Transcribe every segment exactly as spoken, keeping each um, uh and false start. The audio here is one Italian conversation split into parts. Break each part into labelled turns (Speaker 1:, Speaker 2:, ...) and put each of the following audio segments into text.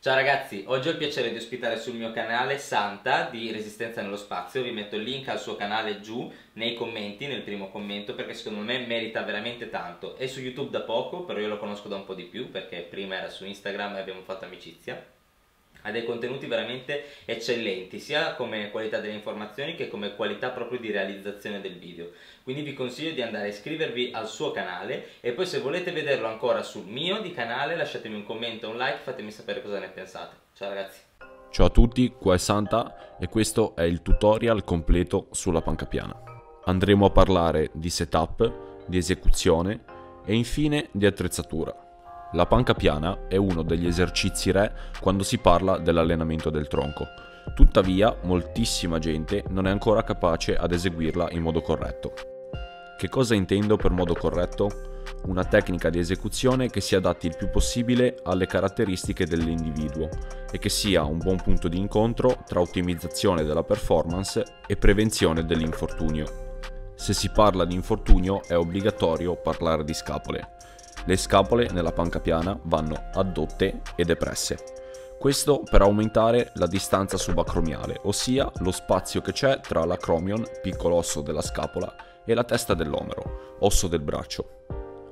Speaker 1: Ciao ragazzi, oggi ho il piacere di ospitare sul mio canale Santa di Resistenza nello Spazio. Vi metto il link al suo canale giù nei commenti, nel primo commento, perché secondo me merita veramente tanto. È su YouTube da poco, però io lo conosco da un po' di più perché prima era su Instagram e abbiamo fatto amicizia. Ha dei contenuti veramente eccellenti, sia come qualità delle informazioni che come qualità proprio di realizzazione del video. Quindi vi consiglio di andare a iscrivervi al suo canale e poi se volete vederlo ancora sul mio di canale lasciatemi un commento, un like, fatemi sapere cosa ne pensate. Ciao ragazzi!
Speaker 2: Ciao a tutti, qua è Santa e questo è il tutorial completo sulla panca piana. Andremo a parlare di setup, di esecuzione e infine di attrezzatura. La panca piana è uno degli esercizi re quando si parla dell'allenamento del tronco. Tuttavia, moltissima gente non è ancora capace ad eseguirla in modo corretto. Che cosa intendo per modo corretto? Una tecnica di esecuzione che si adatti il più possibile alle caratteristiche dell'individuo e che sia un buon punto di incontro tra ottimizzazione della performance e prevenzione dell'infortunio. Se si parla di infortunio è obbligatorio parlare di scapole. Le scapole nella panca piana vanno addotte e depresse. Questo per aumentare la distanza subacromiale, ossia lo spazio che c'è tra l'acromion, piccolo osso della scapola, e la testa dell'omero, osso del braccio.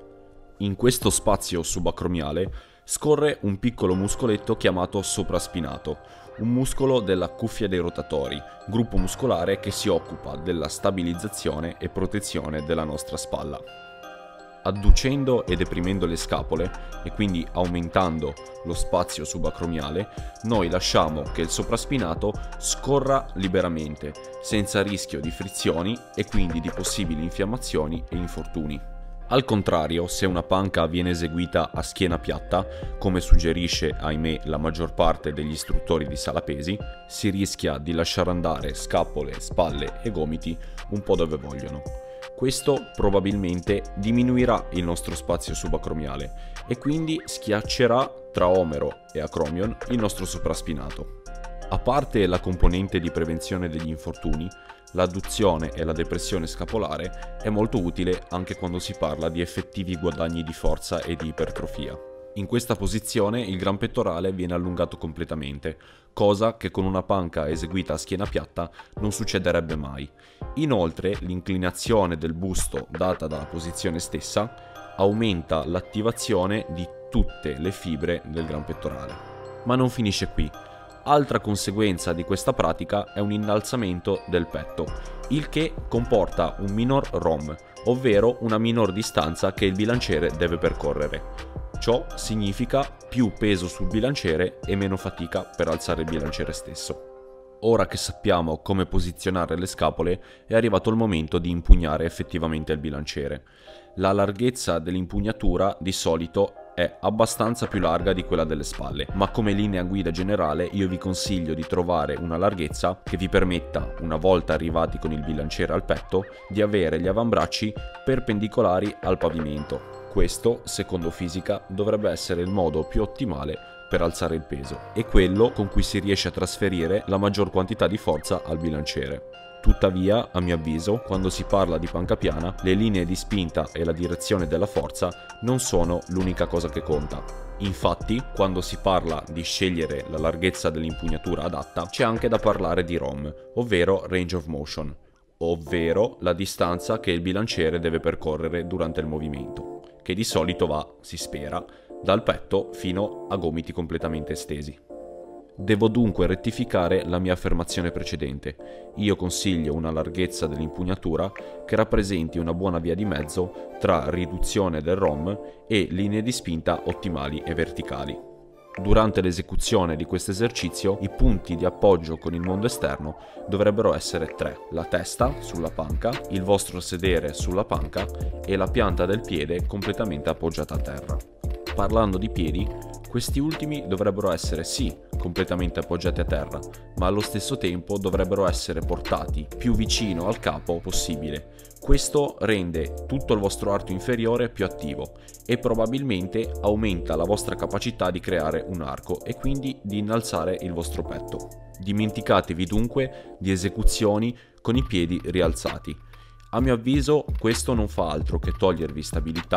Speaker 2: In questo spazio subacromiale scorre un piccolo muscoletto chiamato sopraspinato, un muscolo della cuffia dei rotatori, gruppo muscolare che si occupa della stabilizzazione e protezione della nostra spalla. Adducendo e deprimendo le scapole e quindi aumentando lo spazio subacromiale, noi lasciamo che il sopraspinato scorra liberamente, senza rischio di frizioni e quindi di possibili infiammazioni e infortuni. Al contrario, se una panca viene eseguita a schiena piatta, come suggerisce ahimè la maggior parte degli istruttori di sala pesi, si rischia di lasciare andare scapole, spalle e gomiti un po' dove vogliono. Questo probabilmente diminuirà il nostro spazio subacromiale e quindi schiaccerà tra omero e acromion il nostro sopraspinato. A parte la componente di prevenzione degli infortuni, l'adduzione e la depressione scapolare è molto utile anche quando si parla di effettivi guadagni di forza e di ipertrofia. In questa posizione il gran pettorale viene allungato completamente, cosa che con una panca eseguita a schiena piatta non succederebbe mai. Inoltre l'inclinazione del busto data dalla posizione stessa aumenta l'attivazione di tutte le fibre del gran pettorale. Ma non finisce qui. Altra conseguenza di questa pratica è un innalzamento del petto, il che comporta un minor R O M, ovvero una minor distanza che il bilanciere deve percorrere. Ciò significa più peso sul bilanciere e meno fatica per alzare il bilanciere stesso. Ora che sappiamo come posizionare le scapole, è arrivato il momento di impugnare effettivamente il bilanciere. La larghezza dell'impugnatura di solito è abbastanza più larga di quella delle spalle, ma come linea guida generale io vi consiglio di trovare una larghezza che vi permetta, una volta arrivati con il bilanciere al petto, di avere gli avambracci perpendicolari al pavimento. Questo, secondo fisica, dovrebbe essere il modo più ottimale per alzare il peso e quello con cui si riesce a trasferire la maggior quantità di forza al bilanciere. Tuttavia, a mio avviso, quando si parla di panca piana, le linee di spinta e la direzione della forza non sono l'unica cosa che conta. Infatti, quando si parla di scegliere la larghezza dell'impugnatura adatta, c'è anche da parlare di R O M, ovvero Range of Motion, ovvero la distanza che il bilanciere deve percorrere durante il movimento, che di solito va, si spera, dal petto fino a gomiti completamente estesi. Devo dunque rettificare la mia affermazione precedente. Io consiglio una larghezza dell'impugnatura che rappresenti una buona via di mezzo tra riduzione del R O M e linee di spinta ottimali e verticali. Durante l'esecuzione di questo esercizio, i punti di appoggio con il mondo esterno dovrebbero essere tre: la testa sulla panca, il vostro sedere sulla panca e la pianta del piede completamente appoggiata a terra. Parlando di piedi, questi ultimi dovrebbero essere sì completamente appoggiati a terra, ma allo stesso tempo dovrebbero essere portati più vicino al capo possibile. Questo rende tutto il vostro arto inferiore più attivo e probabilmente aumenta la vostra capacità di creare un arco e quindi di innalzare il vostro petto. Dimenticatevi dunque di esecuzioni con i piedi rialzati. A mio avviso questo non fa altro che togliervi stabilità,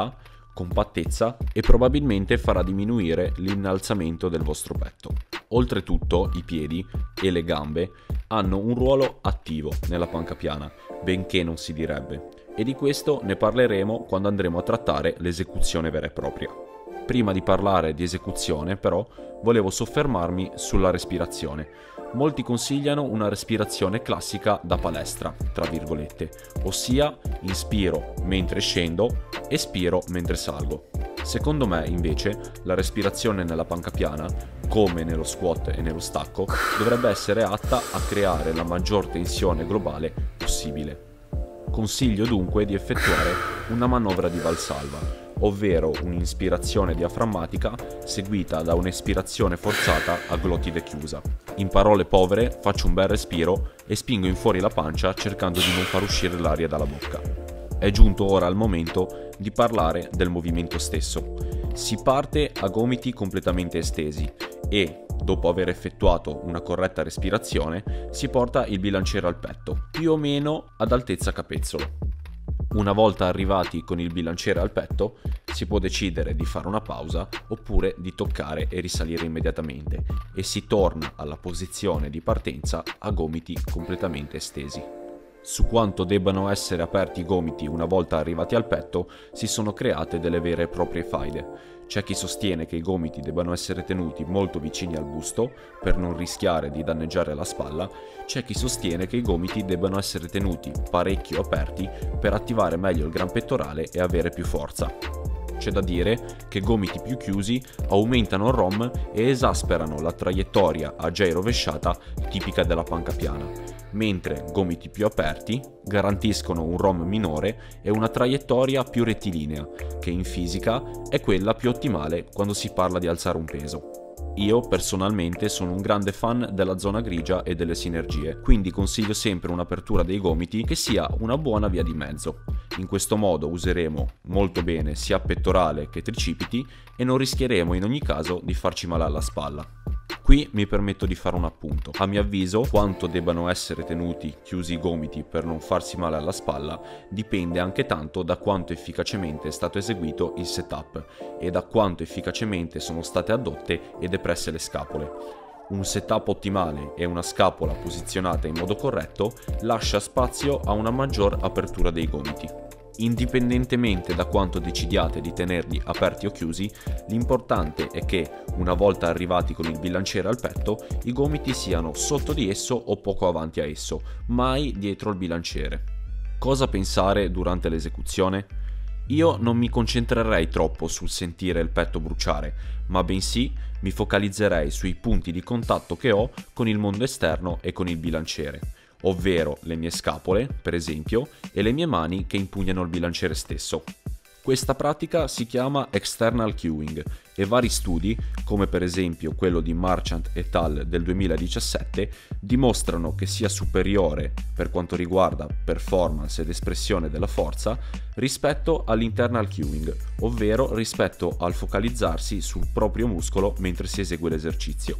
Speaker 2: compattezza e probabilmente farà diminuire l'innalzamento del vostro petto. Oltretutto i piedi e le gambe hanno un ruolo attivo nella panca piana, benché non si direbbe, e di questo ne parleremo quando andremo a trattare l'esecuzione vera e propria. Prima di parlare di esecuzione, però, volevo soffermarmi sulla respirazione. Molti consigliano una respirazione classica da palestra, tra virgolette, ossia inspiro mentre scendo, espiro mentre salgo. Secondo me, invece, la respirazione nella panca piana, come nello squat e nello stacco, dovrebbe essere atta a creare la maggior tensione globale possibile. Consiglio dunque di effettuare una manovra di Valsalva, ovvero un'ispirazione diaframmatica seguita da un'espirazione forzata a glottide chiusa. In parole povere, faccio un bel respiro e spingo in fuori la pancia cercando di non far uscire l'aria dalla bocca. È giunto ora il momento di parlare del movimento stesso. Si parte a gomiti completamente estesi e, dopo aver effettuato una corretta respirazione, si porta il bilanciere al petto, più o meno ad altezza capezzolo. Una volta arrivati con il bilanciere al petto, si può decidere di fare una pausa oppure di toccare e risalire immediatamente e si torna alla posizione di partenza a gomiti completamente estesi. Su quanto debbano essere aperti i gomiti una volta arrivati al petto si sono create delle vere e proprie faide. C'è chi sostiene che i gomiti debbano essere tenuti molto vicini al busto per non rischiare di danneggiare la spalla, c'è chi sostiene che i gomiti debbano essere tenuti parecchio aperti per attivare meglio il gran pettorale e avere più forza. C'è da dire che gomiti più chiusi aumentano il ROM e esasperano la traiettoria a J rovesciata tipica della panca piana, mentre gomiti più aperti garantiscono un ROM minore e una traiettoria più rettilinea, che in fisica è quella più ottimale quando si parla di alzare un peso. Io personalmente sono un grande fan della zona grigia e delle sinergie, quindi consiglio sempre un'apertura dei gomiti che sia una buona via di mezzo. In questo modo useremo molto bene sia pettorale che tricipiti e non rischieremo in ogni caso di farci male alla spalla. Qui mi permetto di fare un appunto. A mio avviso, quanto debbano essere tenuti chiusi i gomiti per non farsi male alla spalla dipende anche tanto da quanto efficacemente è stato eseguito il setup e da quanto efficacemente sono state addotte e depresse le scapole. Un setup ottimale e una scapola posizionata in modo corretto lascia spazio a una maggior apertura dei gomiti. Indipendentemente da quanto decidiate di tenerli aperti o chiusi, l'importante è che, una volta arrivati con il bilanciere al petto, i gomiti siano sotto di esso o poco avanti a esso, mai dietro il bilanciere. Cosa pensare durante l'esecuzione? Io non mi concentrerei troppo sul sentire il petto bruciare, ma bensì mi focalizzerei sui punti di contatto che ho con il mondo esterno e con il bilanciere, ovvero le mie scapole, per esempio, e le mie mani che impugnano il bilanciere stesso. Questa pratica si chiama external cueing e vari studi, come per esempio quello di Marchant et al. Del duemiladiciassette, dimostrano che sia superiore per quanto riguarda performance ed espressione della forza rispetto all'internal cueing, ovvero rispetto al focalizzarsi sul proprio muscolo mentre si esegue l'esercizio.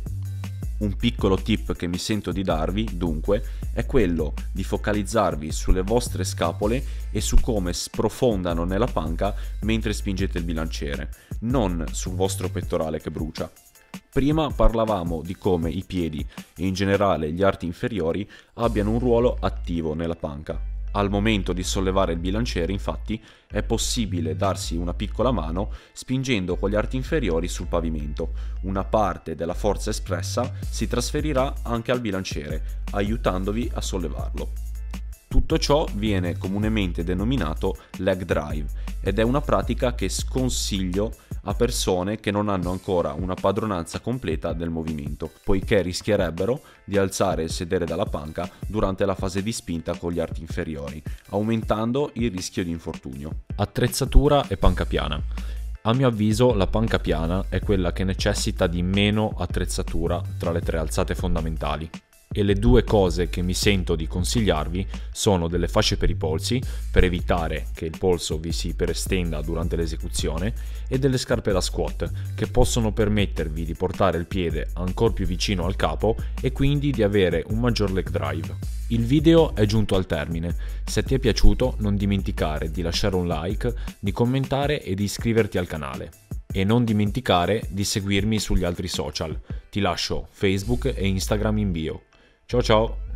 Speaker 2: Un piccolo tip che mi sento di darvi, dunque, è quello di focalizzarvi sulle vostre scapole e su come sprofondano nella panca mentre spingete il bilanciere, non sul vostro pettorale che brucia. Prima parlavamo di come i piedi e in generale gli arti inferiori abbiano un ruolo attivo nella panca. Al momento di sollevare il bilanciere, infatti, è possibile darsi una piccola mano spingendo con gli arti inferiori sul pavimento. Una parte della forza espressa si trasferirà anche al bilanciere, aiutandovi a sollevarlo. Tutto ciò viene comunemente denominato leg drive ed è una pratica che sconsiglio a persone che non hanno ancora una padronanza completa del movimento, poiché rischierebbero di alzare il sedere dalla panca durante la fase di spinta con gli arti inferiori, aumentando il rischio di infortunio. Attrezzatura e panca piana. A mio avviso la panca piana è quella che necessita di meno attrezzatura tra le tre alzate fondamentali. E le due cose che mi sento di consigliarvi sono delle fasce per i polsi, per evitare che il polso vi si iperestenda durante l'esecuzione, e delle scarpe da squat, che possono permettervi di portare il piede ancora più vicino al capo e quindi di avere un maggior leg drive. Il video è giunto al termine, se ti è piaciuto non dimenticare di lasciare un like, di commentare e di iscriverti al canale. E non dimenticare di seguirmi sugli altri social, ti lascio Facebook e Instagram in bio. Ciao ciao!